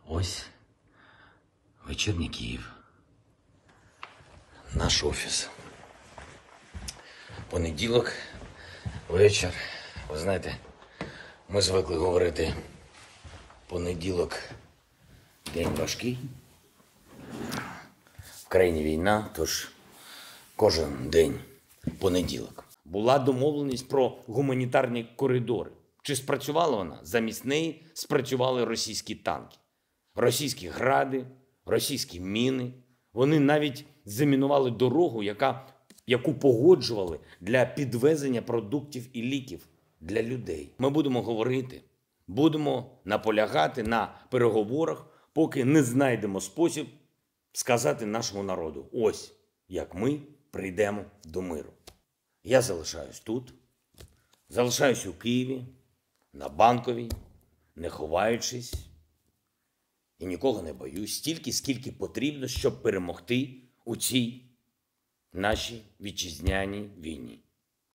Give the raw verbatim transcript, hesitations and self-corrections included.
Ось вечірній Київ. Наш офіс. Понеділок, вечір. Ви знаєте, ми звикли говорити понеділок – день важкий. В країні війна, тож кожен день понеділок. Була домовленість про гуманітарні коридори. Чи спрацювала вона? Замість неї спрацювали російські танки. Російські гради, російські міни. Вони навіть замінували дорогу, яка, яку погоджували для підвезення продуктів і ліків для людей. Ми будемо говорити, будемо наполягати на переговорах, поки не знайдемо спосіб сказати нашому народу: ось як ми прийдемо до миру. Я залишаюсь тут, залишаюсь у Києві, на Банковій, не ховаючись, і нікого не боюсь, стільки, скільки потрібно, щоб перемогти у цій нашій вітчизняній війні.